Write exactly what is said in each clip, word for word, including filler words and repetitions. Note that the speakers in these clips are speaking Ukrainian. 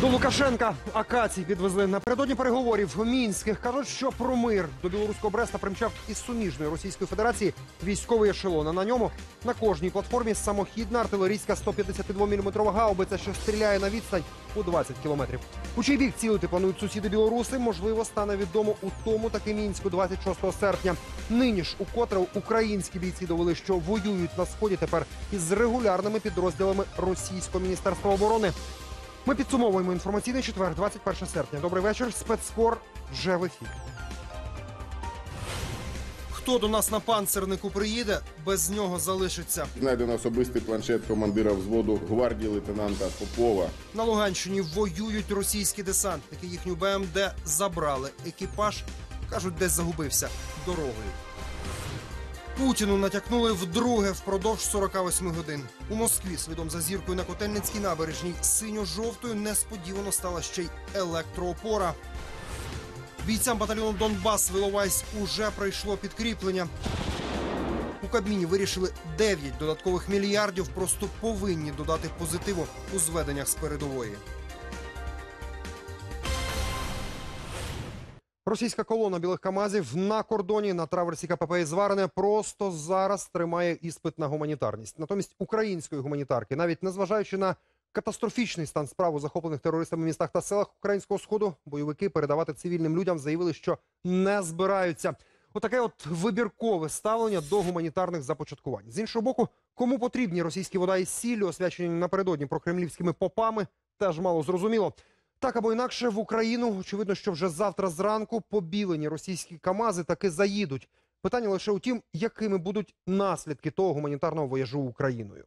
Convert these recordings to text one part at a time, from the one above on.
Лукашенка акацій підвезли. Напередодні переговорів у Мінських кажуть, що про мир до білоруського Бреста примчав із суміжної Російської Федерації військовий ешелон. А на ньому на кожній платформі самохідна артилерійська сто п'ятдесят два міліметрова гаубиця, що стріляє на відстань у двадцять кілометрів. У чий бік цілити планують сусіди білоруси, можливо, стане відомо у тому таки Мінську двадцять шостого серпня. Нині ж укотре українські бійці довели, що воюють на Сході тепер із регулярними підрозділами Російського Міністерства оборони. Ми підсумовуємо інформаційний четвер, двадцять перше серпня. Добрий вечір. Спецкор вже в ефірі. Хто до нас на панцернику приїде, без нього залишиться. Знайдено особистий планшет командира взводу гвардії лейтенанта Попова. На Луганщині воюють російські десантники. Їхню Бе Ем Де забрали. Екіпаж, кажуть, десь загубився дорогою. Путіну натякнули вдруге впродовж сорока восьми годин. У Москві слідом за зіркою на Котельницькій набережній синьо-жовтою несподівано стала ще й електроопора. Бійцям батальйону Донбас Виловайськ уже прийшло підкріплення. У Кабміні вирішили дев'ять додаткових мільярдів просто повинні додати позитиву у зведеннях з передової. Російська колона білих КАМАЗів на кордоні на траверсі Ка Пе Пе Ізварине просто зараз тримає іспит на гуманітарність. Натомість української гуманітарки, навіть незважаючи на катастрофічний стан справ у захоплених терористами містах та селах Українського Сходу, бойовики передавати цивільним людям заявили, що не збираються. Отаке от вибіркове ставлення до гуманітарних започаткувань. З іншого боку, кому потрібні російські вода із сіллю, освячені напередодні прокремлівськими попами, теж мало зрозуміло. Так або інакше, в Україну, очевидно, що вже завтра зранку побілені російські КАМАЗи таки заїдуть. Питання лише у тім, якими будуть наслідки того гуманітарного вояжу Україною.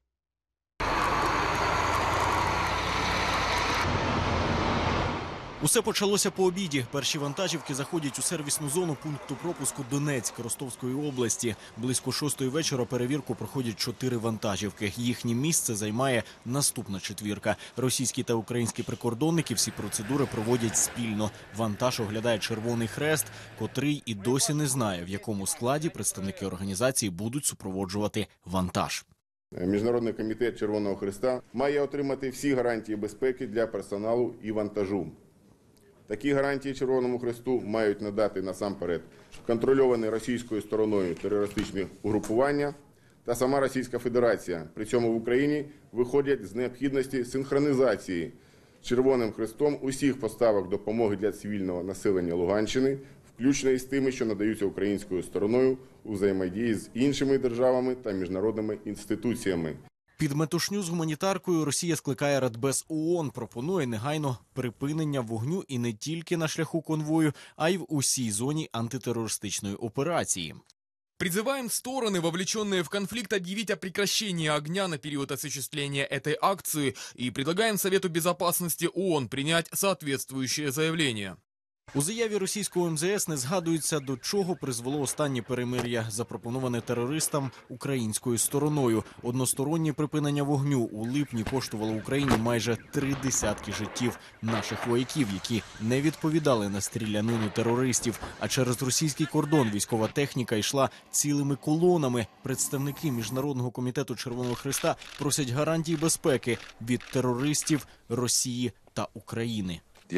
Усе почалося по обіді. Перші вантажівки заходять у сервісну зону пункту пропуску Донецьк Ростовської області. Близько шостої вечора перевірку проходять чотири вантажівки. Їхнє місце займає наступна четвірка. Російські та українські прикордонники всі процедури проводять спільно. Вантаж оглядає Червоний Хрест, котрий і досі не знає, в якому складі представники організації будуть супроводжувати вантаж. Міжнародний комітет Червоного Хреста має отримати всі гарантії безпеки для персоналу і вантажу. Такі гарантії Червоному Хресту мають надати насамперед контрольовані російською стороною терористичні угрупування та сама Російська Федерація. При цьому в Україні виходять з необхідності синхронізації Червоним Хрестом усіх поставок допомоги для цивільного населення Луганщини, включно із тими, що надаються українською стороною у взаємодії з іншими державами та міжнародними інституціями. Під метушню з гуманітаркою Росія скликає Радбез О О Н, пропонує негайно припинення вогню і не тільки на шляху конвою, а й в усій зоні антитеррористичної операції. Призываем стороны, вовлеченные в конфликт, объявить о прекращении огня на период осуществления этой акции и предлагаем Совету Безопасности О О Н принять соответствующее заявление. У заяві російського Ем Зе Ес не згадується, до чого призвело останнє перемир'я, запропоноване терористам українською стороною. Одностороннє припинення вогню у липні коштувало Україні майже три десятки життів наших вояків, які не відповідали на стрілянину терористів. А через російський кордон військова техніка йшла цілими колонами. Представники Міжнародного комітету Червоного Хреста просять гарантій безпеки від терористів Росії та України.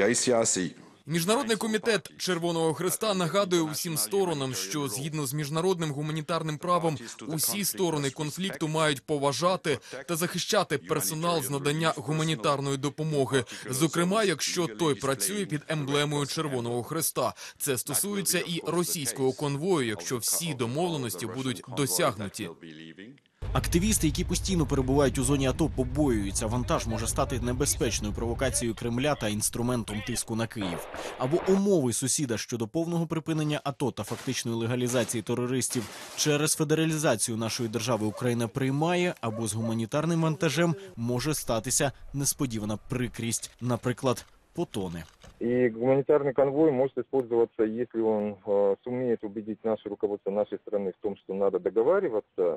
Міжнародний комітет Червоного Хреста нагадує усім сторонам, що згідно з міжнародним гуманітарним правом усі сторони конфлікту мають поважати та захищати персонал з надання гуманітарної допомоги, зокрема, якщо той працює під емблемою Червоного Хреста. Це стосується і російського конвою, якщо всі домовленості будуть досягнуті. Активісти, які постійно перебувають у зоні АТО, побоюються. Вантаж може стати небезпечною провокацією Кремля та інструментом тиску на Київ. Або умови сусіда щодо повного припинення АТО та фактичної легалізації терористів через федералізацію нашої держави Україна приймає, або з гуманітарним вантажем може статися несподівана прикрість, наприклад, потоне. И гуманитарный конвой может использоваться, если он э, сумеет убедить наше руководство нашей страны в том, что надо договариваться.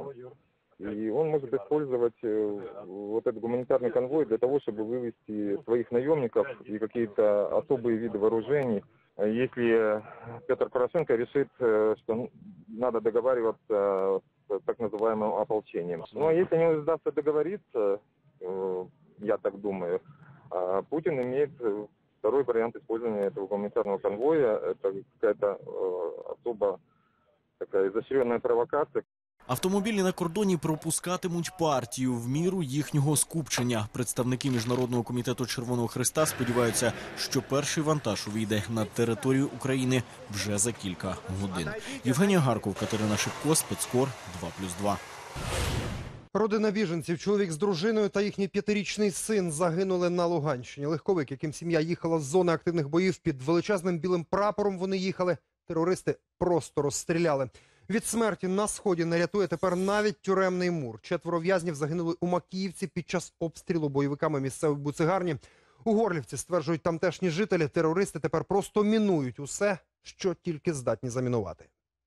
И он может использовать э, вот этот гуманитарный конвой для того, чтобы вывести своих наемников и какие-то особые виды вооружений. Если Петр Порошенко решит, э, что надо договариваться с так называемым ополчением. Но если не удастся договориться, э, я так думаю, А Путин имеет э, второй вариант использования этого гуманитарного конвоя. Это какая-то э, особо такая изощренная провокация. Автомобілі на кордоні пропускатимуть партію в міру їхнього скупчення. Представники Міжнародного комітету Червоного Хреста сподіваються, що перший вантаж увійде на територію України вже за кілька годин. Євгенія Гарков, Катерина Шипко, Спецкор, два плюс два. Родина біженців, чоловік з дружиною та їхній п'ятирічний син загинули на Луганщині. Легковик, яким сім'я їхала з зони активних боїв, під величезним білим прапором вони їхали. Терористи просто розстріляли. Від смерті на сході не рятує тепер навіть тюремний мур. Четверо в'язнів загинули у Макіївці під час обстрілу бойовиками місцевої буцегарні. У Горлівці, стверджують тамтешні жителі, терористи тепер просто мінують усе, що тільки здатні замінувати.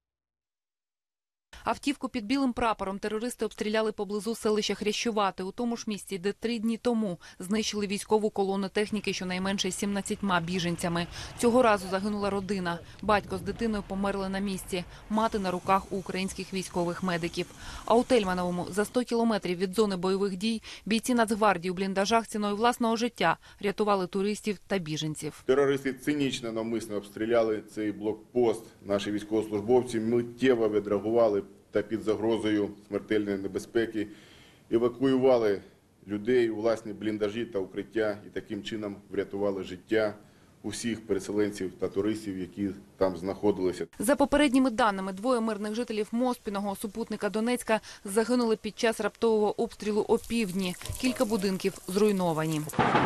Автівку під білим прапором терористи обстріляли поблизу селища Хрящувати, у тому ж місці, де три дні тому знищили військову колону техніки щонайменше сімнадцятьма біженцями. Цього разу загинула родина. Батько з дитиною померли на місці, мати на руках у українських військових медиків. А у Тельмановому, за сто кілометрів від зони бойових дій, бійці Нацгвардії у бліндажах ціною власного життя рятували туристів та біженців. Терористи цинічно, навмисно обстріляли цей блокпост. Наші військовослужбовці миттєво відреагували та під загрозою смертельної небезпеки евакуювали людей у власні бліндажі та укриття і таким чином врятували життя усіх переселенців та туристів, які там знаходилися. За попередніми даними, двоє мирних жителів Моспіного, супутника Донецька, загинули під час раптового обстрілу опівдні. Кілька будинків зруйновані.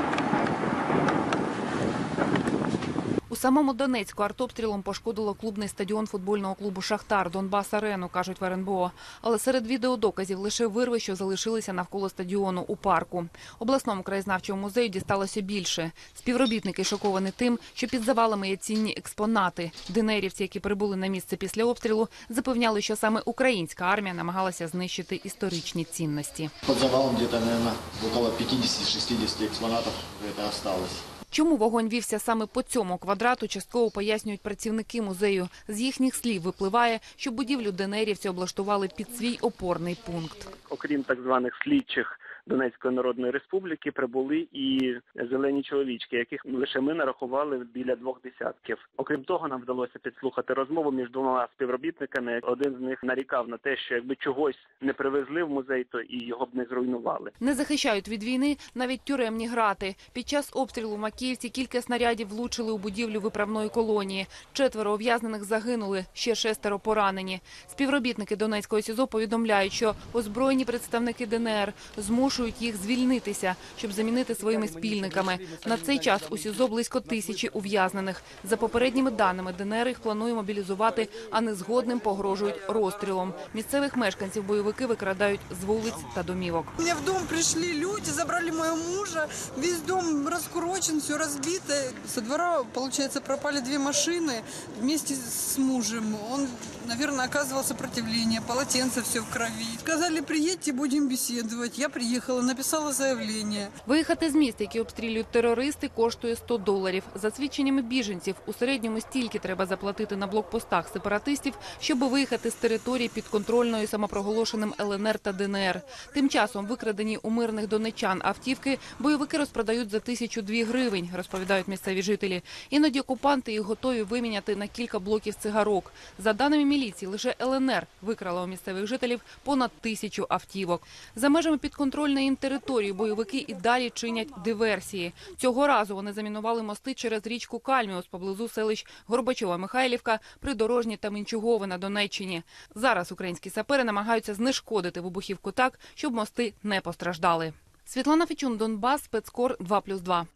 У самому Донецьку артобстрілом пошкодило клубний стадіон футбольного клубу «Шахтар», Донбас-Арену, кажуть в ер ен бе о. Але серед відеодоказів лише вирви, що залишилися навколо стадіону у парку. Обласному краєзнавчому музею дісталося більше. Співробітники шоковані тим, що під завалами є цінні експонати. ДНРівці, які прибули на місце після обстрілу, запевняли, що саме українська армія намагалася знищити історичні цінності. Під завалом десь, мабуть, около п'ятдесят-шістдесят експонатів це осталось. Чому вогонь вівся саме по цьому квадрату, частково пояснюють працівники музею. З їхніх слів випливає, що будівлю ДНРівці облаштували під свій опорний пункт. Окрім так званих слідчих Донецької Народної Республіки, прибули і зелені чоловічки, яких лише ми нарахували біля двох десятків. Окрім того, нам вдалося підслухати розмову між двома співробітниками. Один з них нарікав на те, що якби чогось не привезли в музей, то і його б не зруйнували. Не захищають від війни навіть тюремні грати. Під час обстрілу в Макіївці кілька снарядів влучили у будівлю виправної колонії. Четверо ув'язнених загинули, ще шестеро поранені. Співробітники Донецького СІЗО повідомляють, що озброєні представники ДНР змушують їх звільнитися, щоб замінити своїми спільниками. На цей час у СІЗО близько тисячі ув'язнених. За попередніми даними, ДНР їх планує мобілізувати, а незгодним погрожують розстрілом. Місцевих мешканців бойовики викрадають з вулиць та домівок. У меня в дом пришли люди, забрали моего мужа, весь дом раскурочен, все разбито. Со двора, получается, пропали две машины вместе с мужем. Он, наверное, оказывал сопротивление, полотенце все в крови. Сказали, приедьте, будем беседовать. Я приехала, написала заявление. Виїхати з міст, які обстрілюють терористи, коштує сто доларів. За свідченнями біженців, у середньому стільки треба заплатити на блокпостах сепаратистів, щоб виїхати з території підконтрольної самопроголошеним ел ен ер та де ен ер. Тим часом викрадені у мирних донеччан автівки бойовики розпродають за тисячу дві гривень, розповідають місцеві жителі. Іноді окупанти їх готові виміняти на кілька блоків цигарок. За даними міліції, лише ел ен ер викрала у місцевих жителів понад тисячу автівок. За межами підконтрольної їм території бойовики і далі чинять диверсії. Цього разу вони замінували мости через річку Кальміус поблизу селищ Горбачова-Михайлівка, Придорожні та Менчугове на Донеччині. Зараз українські сапери намагаються знешкодити вибухівку так, щоб мости не постраждали. Світлана Фечун, Донбас, Спецкор, два плюс два.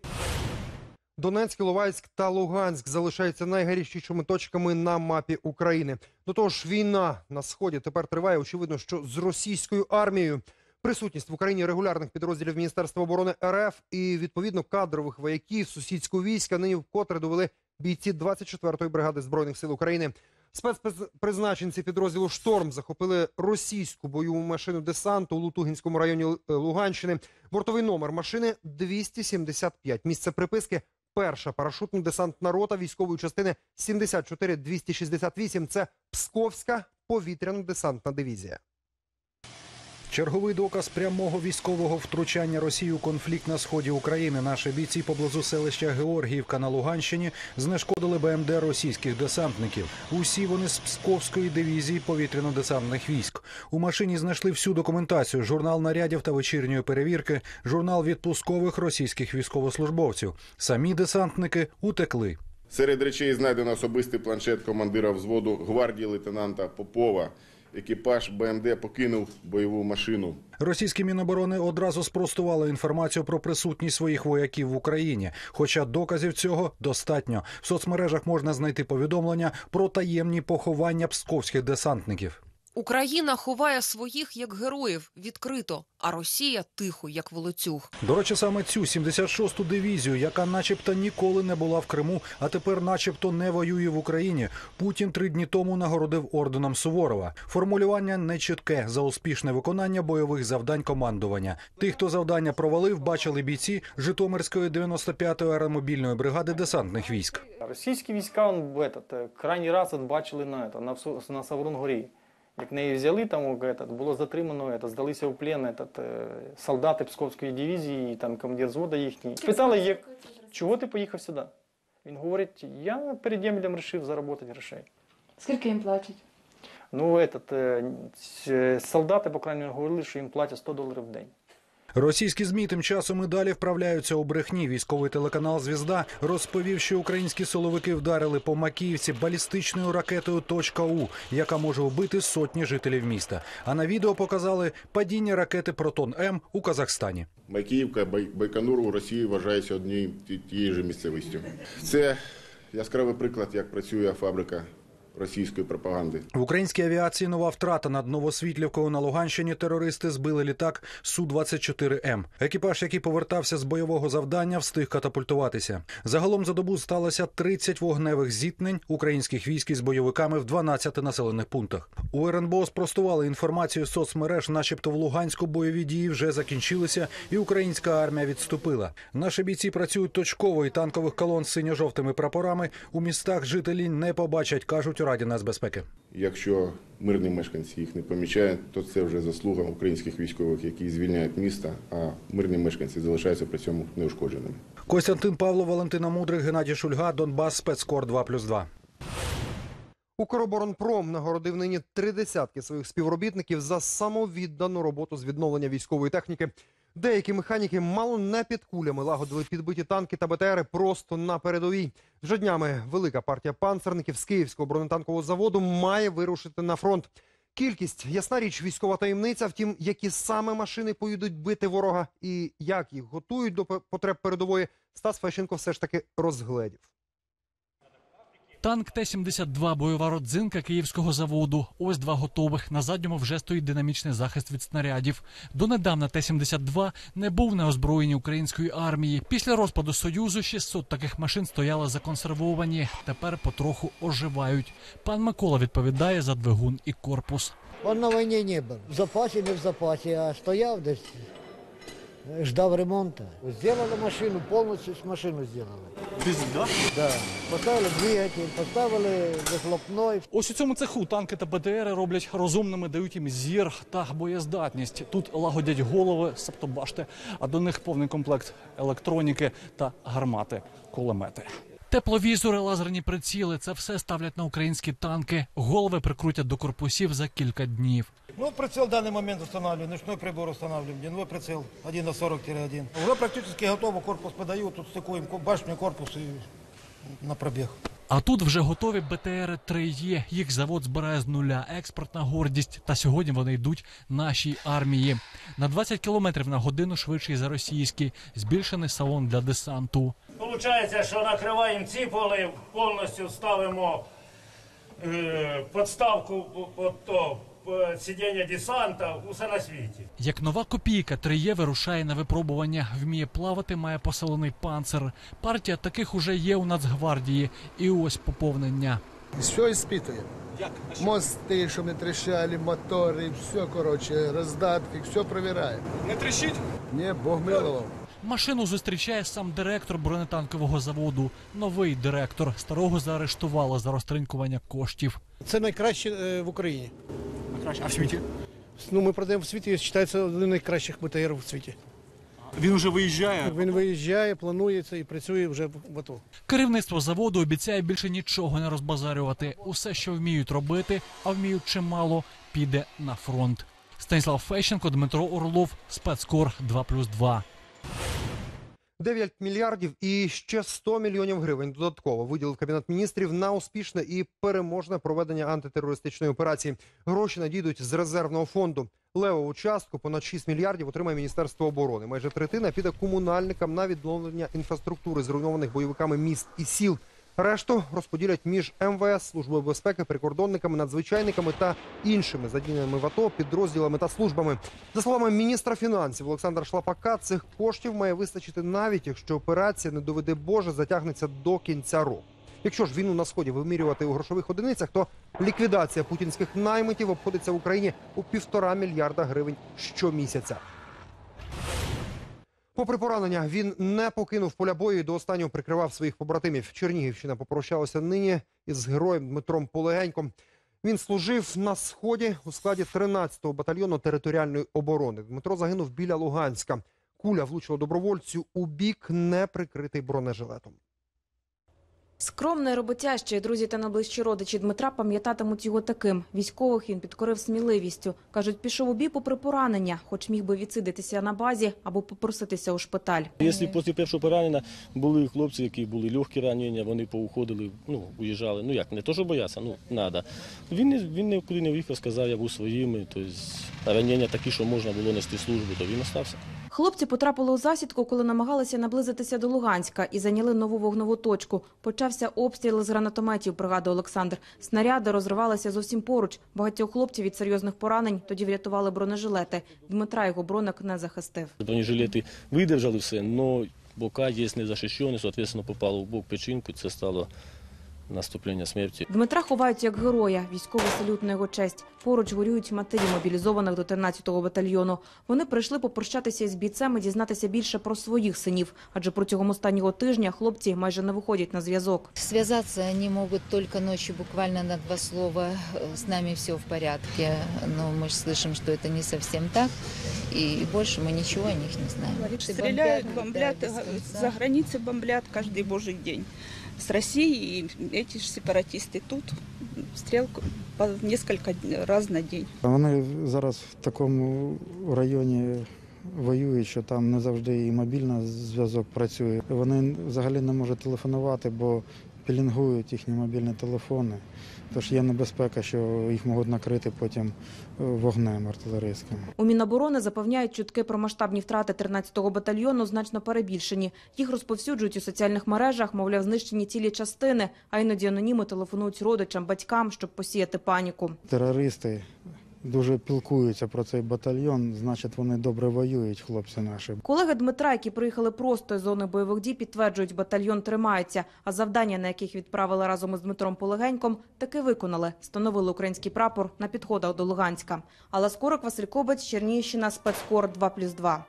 Донецьк, Іловайськ та Луганськ залишаються найгарячішими точками на мапі України. До того ж, війна на Сході тепер триває, очевидно, що з російською армією. Присутність в Україні регулярних підрозділів Міністерства оборони ер еф і, відповідно, кадрових вояків сусідського війська нині вкотре довели бійці двадцять четвертої бригади Збройних сил України. Спецпризначенці підрозділу «Шторм» захопили російську бойову машину десанту у Лутугінському районі Луганщини. Бортовий номер машини двісті сімдесят п'ять. Місце приписки – перша парашутно-десантна рота військової частини сімдесят чотири двісті шістдесят вісім. Це Псковська повітряно-десантна дивізія. Черговий доказ прямого військового втручання Росії у конфлікт на сході України. Наші бійці поблизу селища Георгіївка на Луганщині знешкодили Б М Д російських десантників. Усі вони з Псковської дивізії повітряно-десантних військ. У машині знайшли всю документацію: журнал нарядів та вечірньої перевірки, журнал відпускових російських військовослужбовців. Самі десантники утекли. Серед речей знайдено особистий планшет командира взводу гвардії лейтенанта Попова. Екіпаж Б М Д покинув бойову машину. Російські Міноборони одразу спростували інформацію про присутність своїх вояків в Україні. Хоча доказів цього достатньо. В соцмережах можна знайти повідомлення про таємні поховання псковських десантників. Україна ховає своїх як героїв відкрито, а Росія тихо, як волоцюг. До речі, саме цю сімдесят шосту дивізію, яка начебто ніколи не була в Криму, а тепер начебто не воює в Україні, Путін три дні тому нагородив орденом Суворова. Формулювання нечітке: за успішне виконання бойових завдань командування. Тих, хто завдання провалив, бачили бійці Житомирської дев'яносто п'ятої аеромобільної бригади десантних військ. Російські війська он, этот, крайній раз от бачили на, это, на, на Саврун-горі. Як неї взяли, там этот, було затримано, этот, здалися в плен этот, солдати Псковської дивізії, там командир взводу їхній. Питали, як, чого ти поїхав сюди? Він говорить, я перед Ємелем вирішив заробити грошей. Скільки їм платять? Ну, этот, солдати, по крайній мірі, говорили, що їм платять сто доларів в день. Російські ЗМІ тим часом і далі вправляються у брехні. Військовий телеканал «Звізда» розповів, що українські силовики вдарили по Макіївці балістичною ракетою «Точка-У», яка може вбити сотні жителів міста. А на відео показали падіння ракети «Протон-М» у Казахстані. Макіївка, Байконур у Росії вважається однією тією ж місцевістю. Це яскравий приклад, як працює фабрика російської пропаганди. В українській авіації нова втрата. Над Новосвітлівкою на Луганщині терористи збили літак Су двадцять чотири М. Екіпаж, який повертався з бойового завдання, встиг катапультуватися. Загалом за добу сталося тридцять вогневих зіткнень українських військ із бойовиками в дванадцяти населених пунктах. У Ер Ен Бе О спростували інформацію з соцмереж, начебто в Луганську бойові дії вже закінчилися і українська армія відступила. Наші бійці працюють точково, і танкових колон з синьо-жовтими прапорами у містах жителі не побачать, кажуть у Раді нацбезпеки. Якщо мирні мешканці їх не помічають, то це вже заслуга українських військових, які звільняють міста, а мирні мешканці залишаються при цьому неушкодженими. Костянтин Павлов, Валентина Мудрик, Геннадій Шульга, Донбас, спецкор два плюс два. Укроборонпром нагородив нині три десятки своїх співробітників за самовіддану роботу з відновлення військової техніки. Деякі механіки мало не під кулями лагодили підбиті танки та Бе Те Ери просто на передовій. Вже днями велика партія панцерників з Київського бронетанкового заводу має вирушити на фронт. Кількість, ясна річ, військова таємниця, втім, які саме машини поїдуть бити ворога і як їх готують до потреб передової, Стас Фещенко все ж таки розгледів. Танк Те сімдесят два, бойова родзинка Київського заводу. Ось два готових. На задньому вже стоїть динамічний захист від снарядів. Донедавна Те сімдесят два не був на озброєнні української армії. Після розпаду Союзу шістсот таких машин стояли законсервовані. Тепер потроху оживають. Пан Микола відповідає за двигун і корпус. Он на війні не був. В запасі, не в запасі, а стояв десь. Ждав ремонту. Сделали машину, повністю машину зробили. Дизель, да? Да. Поставили двигатель, поставили вихлопной. Ось у цьому цеху танки та Бе Те Ери роблять розумними, дають їм зір та боєздатність. Тут лагодять голови, себто башти, а до них повний комплект електроніки та гармати, кулемети. Тепловізори, лазерні приціли – це все ставлять на українські танки. Голови прикрутять до корпусів за кілька днів. Ну, прицел в данный момент устанавливаем, ночной прибор устанавливаем, дневной прицел один на сорок один. Уже практически готово, корпус подаю, тут стыкуем башню, корпус и на пробег. А тут вже готові Бе Те Ери три Є. Їх завод збирає з нуля. Експортна гордість. Та сьогодні вони йдуть нашій армії. На двадцять кілометрів на годину швидший за російські. Збільшений салон для десанту. Получається, що накриваємо ці поли, повністю ставимо е, подставку під то, сидіння десанта, усе на світі. Як нова копійка, три Є вирушає на випробування. Вміє плавати, має посилений панцир. Партія таких уже є у Нацгвардії. І ось поповнення. Все іспитує. Мости, щоб не тріщали, мотори, все, коротше, роздатки, все перевіряє. Не тріщить? Ні, Бог милував. Машину зустрічає сам директор бронетанкового заводу. Новий директор. Старого заарештували за розтринькування коштів. Це найкраще в Україні. Найкраще? А в світі? Ну, ми продаємо в світі, вважається один з найкращих БТР в світі. Він вже виїжджає? Він виїжджає, планується і працює вже в АТО. Керівництво заводу обіцяє більше нічого не розбазарювати. Усе, що вміють робити, а вміють чимало, піде на фронт. Станіслав Фещенко, Дмитро Орлов, Спецкор два плюс два. дев'ять мільярдів і ще сто мільйонів гривень додатково виділив Кабінет міністрів на успішне і переможне проведення антитерористичної операції. Гроші надійдуть з резервного фонду. Левову частку, понад шість мільярдів, отримає Міністерство оборони. Майже третина піде комунальникам на відновлення інфраструктури зруйнованих бойовиками міст і сіл. Решту розподілять між ем ве ес, Службою безпеки, прикордонниками, надзвичайниками та іншими задіяними в АТО підрозділами та службами. За словами міністра фінансів Олександра Шлапака, цих коштів має вистачити навіть, якщо операція, не доведе Боже, затягнеться до кінця року. Якщо ж війну на Сході вимірювати у грошових одиницях, то ліквідація путінських наймитів обходиться в Україні у півтора мільярда гривень щомісяця. Попри поранення, він не покинув поля бою і до останнього прикривав своїх побратимів. Чернігівщина попрощалася нині із героєм Дмитром Полегеньком. Він служив на Сході у складі тринадцятого батальйону територіальної оборони. Дмитро загинув біля Луганська. Куля влучила добровольцю у бік, не прикритий бронежилетом. Скромний, роботящий, друзі та найближчі родичі Дмитра пам'ятатимуть його таким. Військових він підкорив сміливістю. Кажуть, пішов у бій попри поранення, хоч міг би відсидитися на базі або попроситися у шпиталь. Якщо після першого поранення були хлопці, які були легкі ранення, вони поуходили, ну, уїжджали. Ну як, не то, що бояться, ну, треба. Він, він нікуди не виїхав, сказав, я був своїми. Тобто, ранення такі, що можна було нести службу, то він остався. Хлопці потрапили у засідку, коли намагалися наблизитися до Луганська і зайняли нову вогнову точку. Почався обстріл з гранатометів, пригадує Олександр. Снаряди розривалися зовсім поруч. Багатьох хлопців від серйозних поранень тоді врятували бронежилети. Дмитра його броник не захистив. Бронежилети видержали все, але бока є не захищені, відповідно попало в бок печінку, це стало наступлення смерті. Дмитра ховають як героя, військовий салют на його честь. Поруч горюють матері мобілізованих до тринадцятого батальйону. Вони прийшли попрощатися із бійцем і дізнатися більше про своїх синів. Адже протягом останнього тижня хлопці майже не виходять на зв'язок. Зв'язатися вони можуть тільки ночі, буквально на два слова. З нами все в порядку. Но ми ж слышим, що це не зовсім так. І більше ми нічого о них не знаємо. Стреляют, бомблят, за границей бомблят каждый божий день. С России, и эти же сепаратисты тут, стрелку по несколько раз на день. Вони зараз в такому районі воюють, що там не завжди і мобільний зв'язок працює. Вони взагалі не можуть телефонувати, бо пілінгують їхні мобільні телефони. Тож є небезпека, що їх можуть накрити потім вогнем артилерійським. У Міноборони запевняють, чутки про масштабні втрати тринадцятого батальйону значно перебільшені. Їх розповсюджують у соціальних мережах, мовляв, знищені цілі частини, а іноді аноніми телефонують родичам, батькам, щоб посіяти паніку. Терористи дуже пілкуються про цей батальйон, значить вони добре воюють, хлопці наші. Колеги Дмитра, які приїхали просто із зони бойових дій, підтверджують, батальйон тримається, а завдання, на яких відправили разом із Дмитром Полегеньком, таки виконали. Встановили український прапор на підходах до Луганська. Алла Скорик, Василь Кобець, Чернігівщина, Спецкор два плюс два.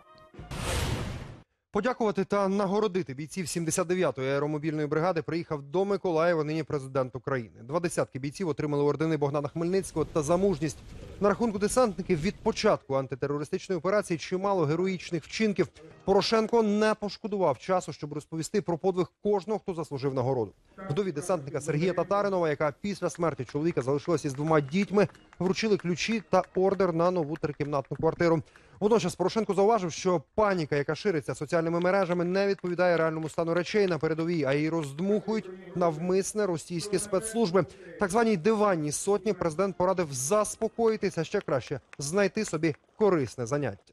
Подякувати та нагородити бійців сімдесят дев'ятої аеромобільної бригади приїхав до Миколаєва нині президент України. Два десятки бійців отримали ордени Богдана Хмельницького та за мужність. На рахунку десантників від початку антитерористичної операції чимало героїчних вчинків. Порошенко не пошкодував часу, щоб розповісти про подвиг кожного, хто заслужив нагороду. Вдові десантника Сергія Татаринова, яка після смерті чоловіка залишилася із двома дітьми, вручили ключі та ордер на нову трикімнатну квартиру. Водночас Порошенко зауважив, що паніка, яка шириться соціальними мережами, не відповідає реальному стану речей на передовій, а її роздмухують навмисне російські спецслужби. Так званій диванній сотні президент порадив заспокоїтися, ще краще знайти собі корисне заняття.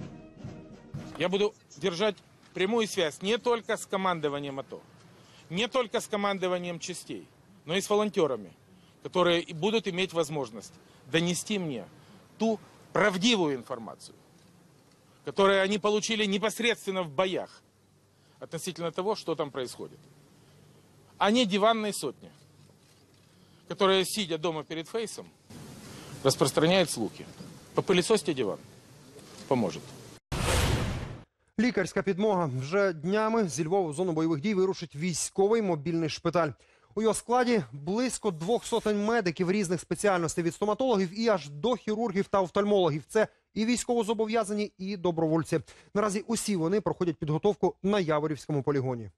Я буду держать прямую связь не только с командованием АТО, не только с командованием частей, но и с волонтерами, которые будут иметь возможность донести мне ту правдивую информацию, которые они получили непосредственно в боях относительно того, что там происходит. А не диванные сотни, которые, сидя дома перед фейсом, распространяют слухи. Попылесосьте диван. Поможет. Лікарська підмога. Вже днями зі Львова в зону бойових дій вирушить військовий мобільний шпиталь. У його складі близько двох сотень медиків різних спеціальностей від стоматологів і аж до хірургів та офтальмологів. Це і військовозобов'язані, і добровольці. Наразі усі вони проходять підготовку на Яворівському полігоні.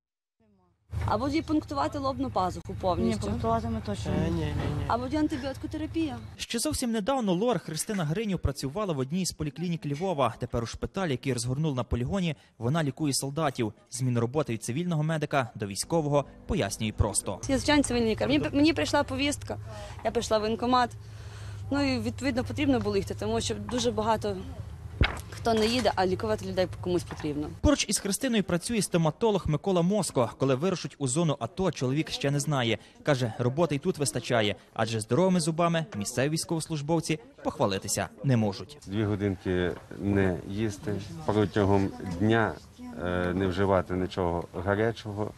А буде пунктувати лобну пазуху повністю? Ні, пунктувати ми точно не. Ні, ні, ні. А буде антибіотикотерапія? Ще зовсім недавно лор Христина Гринів працювала в одній з поліклінік Львова. Тепер у шпиталі, який розгорнули на полігоні, вона лікує солдатів. Зміну роботи від цивільного медика до військового пояснює просто. Я звичайний цивільний лікар. Мені, мені прийшла повістка, я прийшла в воєнкомат. Ну і відповідно потрібно було їхати, тому що дуже багато хто не їде, а лікувати людей комусь потрібно. Поруч із Христиною працює стоматолог Микола Моско. Коли вирушить у зону АТО, чоловік ще не знає. Каже, роботи й тут вистачає, адже здоровими зубами місцеві військовослужбовці похвалитися не можуть. Дві годинки не їсти, протягом дня не вживати нічого гарячого,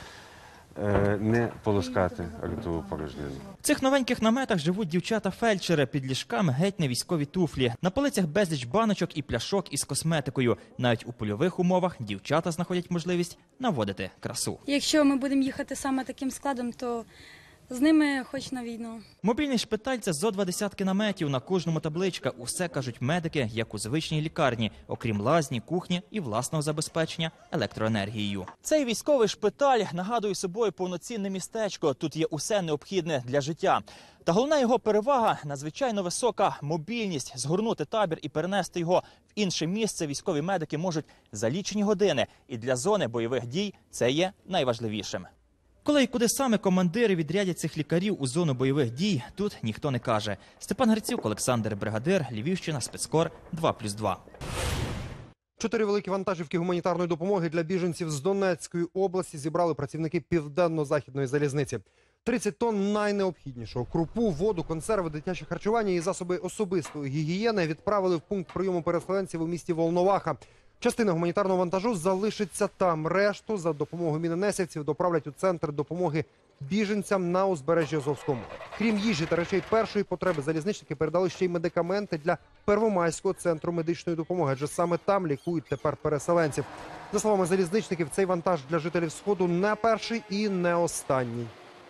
не полоскати ротову порожнину. В цих новеньких наметах живуть дівчата-фельдшери, під ліжками геть не військові туфлі. На полицях безліч баночок і пляшок із косметикою. Навіть у польових умовах дівчата знаходять можливість наводити красу. Якщо ми будемо їхати саме таким складом, то з ними хоч на війну. Мобільний шпиталь – це зо два десятки наметів, на кожному табличка. Усе, кажуть медики, як у звичній лікарні, окрім лазні, кухні і власного забезпечення електроенергією. Цей військовий шпиталь нагадує собою повноцінне містечко. Тут є усе необхідне для життя. Та головна його перевага – надзвичайно висока мобільність. Згорнути табір і перенести його в інше місце військові медики можуть за лічені години. І для зони бойових дій це є найважливішим. Коли і куди саме командири відрядять цих лікарів у зону бойових дій, тут ніхто не каже. Степан Грицюк, Олександр Бригадир, Львівщина, Спецкор, два плюс два. Чотири великі вантажівки гуманітарної допомоги для біженців з Донецької області зібрали працівники Південно-Західної залізниці. тридцять тонн найнеобхіднішого – крупу, воду, консерви, дитяче харчування і засоби особистої гігієни відправили в пункт прийому переселенців у місті Волноваха. Частина гуманітарного вантажу залишиться там. Решту за допомогою мінонесівців доправлять у центр допомоги біженцям на узбережжі Азовського моря. Крім їжі та речей першої потреби, залізничники передали ще й медикаменти для Первомайського центру медичної допомоги, адже саме там лікують тепер переселенців. За словами залізничників, цей вантаж для жителів Сходу не перший і не останній.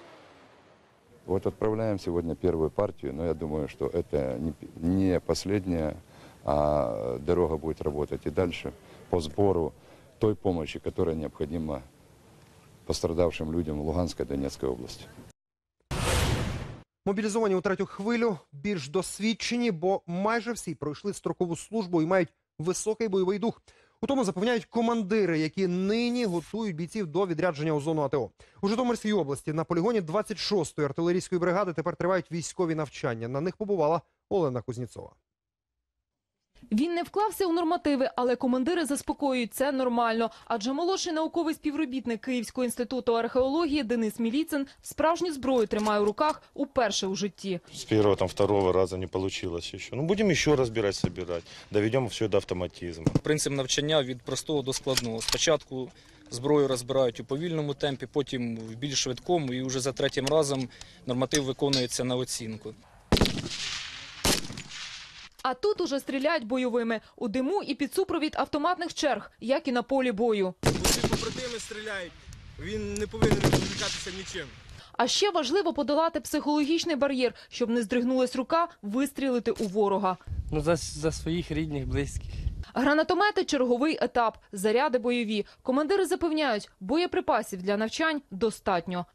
Вот отправляем сегодня первую партию, но я думаю, что это не последняя, а дорога будет работать и дальше по сбору той помощи, которая необходима пострадавшим людям в Луганской и Донецкой области. Мобілізовані у третю хвилю більш досвідчені, бо майже всі пройшли строкову службу і мають високий бойовий дух. У тому запевняють командири, які нині готують бійців до відрядження у зону АТО. У Житомирській області на полігоні двадцять шостої артилерійської бригади тепер тривають військові навчання. На них побувала Олена Кузнєцова. Він не вклався у нормативи, але командири заспокоюють – це нормально. Адже молодший науковий співробітник Київського інституту археології Денис Міліцин справжню зброю тримає у руках уперше у житті. С первого, там, второго раза не получилось еще. Ну, будем еще разбирать, собирать. Доведем все до автоматизму. Принцип навчання від простого до складного. Спочатку зброю розбирають у повільному темпі, потім в більш швидкому, і вже за третім разом норматив виконується на оцінку. А тут уже стріляють бойовими у диму і під супровід автоматних черг, як і на полі бою. Усі побратими стріляють, він не повинен відволікатися нічим. А ще важливо подолати психологічний бар'єр, щоб не здригнулась рука вистрілити у ворога. Ну, за, за своїх рідних, близьких. Гранатомети – черговий етап, заряди бойові. Командири запевняють, боєприпасів для навчань достатньо.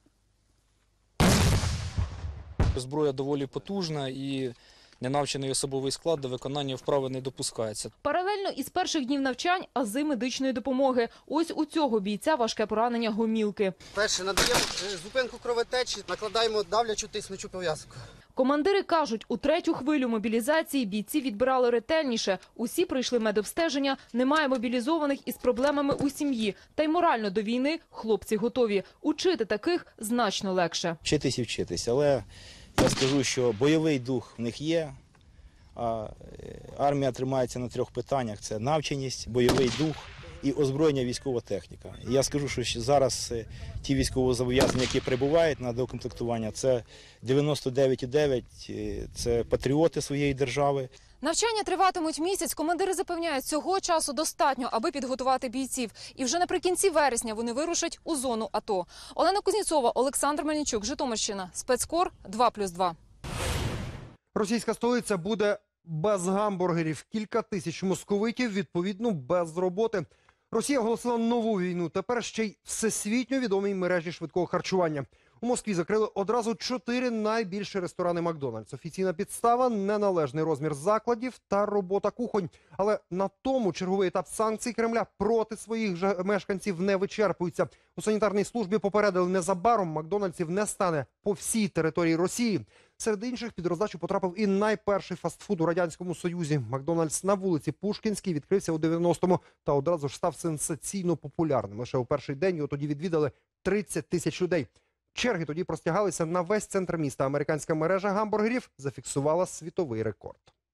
Зброя доволі потужна і ненавчений особовий склад до виконання вправи не допускається. Паралельно із перших днів навчань – ази медичної допомоги. Ось у цього бійця важке поранення гомілки. Перше, надаємо зупинку кровотечі, накладаємо давлячу тиснучу пов'язку. Командири кажуть, у третю хвилю мобілізації бійці відбирали ретельніше. Усі пройшли медобстеження, немає мобілізованих із проблемами у сім'ї. Та й морально до війни хлопці готові. Учити таких значно легше. Вчитись і вчитись, але я скажу, що бойовий дух в них є. Армія тримається на трьох питаннях – це навченість, бойовий дух і озброєння, військова техніка. І я скажу, що зараз ті військовозобов'язані, які прибувають на доукомплектування, це дев'яносто дев'ять цілих дев'ять десятих відсотка, це патріоти своєї держави. Навчання триватимуть місяць. Командири запевняють, цього часу достатньо, аби підготувати бійців. І вже наприкінці вересня вони вирушать у зону АТО. Олена Кузнєцова, Олександр Мельничук, Житомирщина. Спецкор два плюс два. Російська столиця буде без гамбургерів. Кілька тисяч московитів, відповідно, без роботи. Росія оголосила нову війну. Тепер ще й всесвітньо відомій мережі швидкого харчування. У Москві закрили одразу чотири найбільші ресторани «Макдональдс». Офіційна підстава – неналежний розмір закладів та робота кухонь. Але на тому черговий етап санкцій Кремля проти своїх же мешканців не вичерпується. У санітарній службі попередили, незабаром «Макдональдсів» не стане по всій території Росії. Серед інших під роздачу потрапив і найперший фастфуд у Радянському Союзі. «Макдональдс» на вулиці Пушкінській відкрився у дев'яностому та одразу ж став сенсаційно популярним. Лише у перший день його тоді відвідали тридцять тисяч людей. Черги тоді простягалися на весь центр міста. Американська мережа гамбургерів зафіксувала світовий рекорд.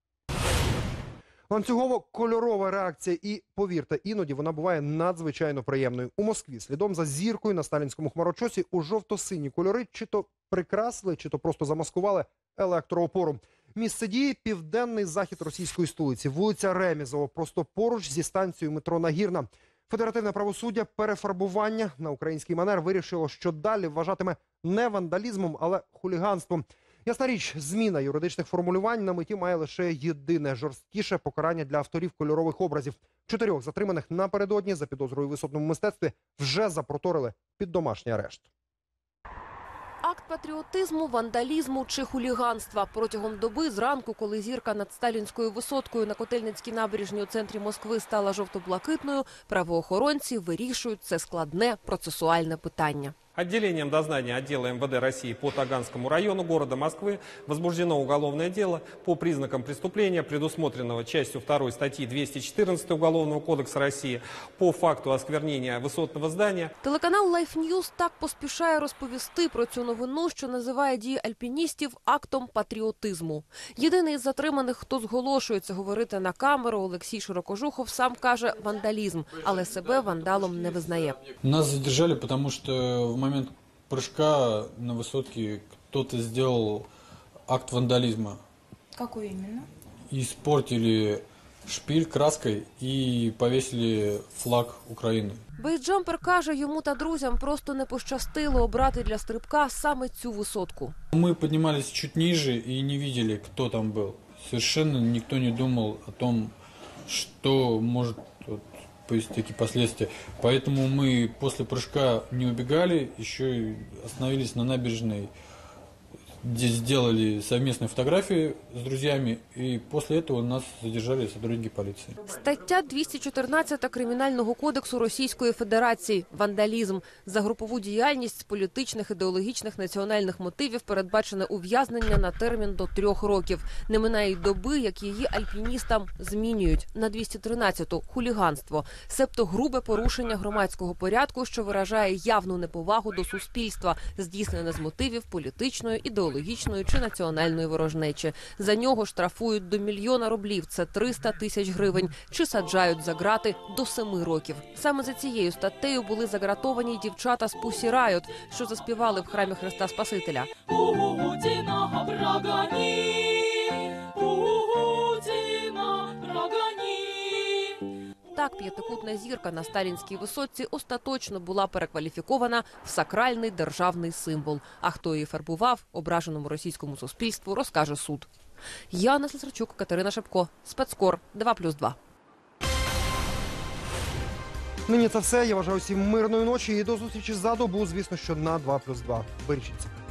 Ланцюгово-кольорова реакція і, повірте, іноді вона буває надзвичайно приємною. У Москві слідом за зіркою на сталінському хмарочосі у жовто-сині кольори чи то прикрасили, чи то просто замаскували електроопору. Місце дії – південний захід російської столиці, вулиця Ремізова, просто поруч зі станцією метро Нагірна. Федеративне правосуддя перефарбування на український манер вирішило, що далі вважатиме не вандалізмом, але хуліганством. Ясна річ, зміна юридичних формулювань на меті має лише єдине – жорсткіше покарання для авторів кольорових образів. Чотирьох затриманих напередодні за підозрою у висотному мистецтві вже запроторили під домашній арешт. Акт патріотизму, вандалізму чи хуліганства. Протягом доби зранку, коли зірка над Сталінською висоткою на Котельницькій набережній у центрі Москви стала жовто-блакитною, правоохоронці вирішують це складне процесуальне питання. Отделением дознания отдела эм вэ дэ России по Таганскому району города Москвы возбуждено уголовное дело по признакам преступления, предусмотренного частью второй статьи двести четырнадцать Уголовного кодекса России по факту осквернения высотного здания. Телеканал Life News так поспішає розповісти про цю новину, що називає дії альпіністів актом патріотизму. Єдиний із затриманих, хто зголошується говорити на камеру, Олексій Широкожухов, сам каже вандалізм, але себе вандалом не визнає. Нас задержали, потому что в момент прыжка на высотке кто-то сделал акт вандализма. Какой именно? Испортили шпиль краской и повесили флаг Украины. Бейджампер каже, йому та друзям просто не пощастило обрати для стрибка саме цю висотку. Мы поднимались чуть ниже и не видели, кто там был. Совершенно никто не думал о том, что может повести такие последствия. Поэтому мы после прыжка не убегали, еще и остановились на набережной, где сделали совместные фотографии с друзьями, и после этого нас задержали сотрудники полиции. Стаття двісті чотирнадцять Кримінального кодексу Російської Федерації – вандалізм. За групову діяльність з політичних, ідеологічних, національних мотивів передбачене ув'язнення на термін до трьох років. Не минає й доби, як її альпіністам змінюють на двісті тринадцяту – хуліганство. Себто грубе порушення громадського порядку, що виражає явну неповагу до суспільства, здійснене з мотивів політичної, ідеологічної, ідеологічної чи національної ворожнечі. За нього штрафують до мільйона рублів, це триста тисяч гривень, чи саджають за ґрати до семи років. Саме за цією статтею були загратовані й дівчата з Pussy Riot, що заспівали в храмі Христа Спасителя. Так, п'ятикутна зірка на сталінській висотці остаточно була перекваліфікована в сакральний державний символ. А хто її фарбував, ображеному російському суспільству розкаже суд. Яна Слесарчук, Катерина Шепко, Спецкор два плюс два. Нині це все. Я бажаю всім мирної ночі і до зустрічі за добу, звісно, що на два плюс два. Бережіться.